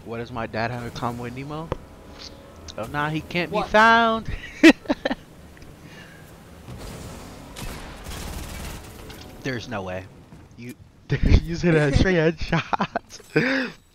What does my dad have in common with Nemo? Oh nah, he can't be What? found. There's no way. You you said a straight headshot.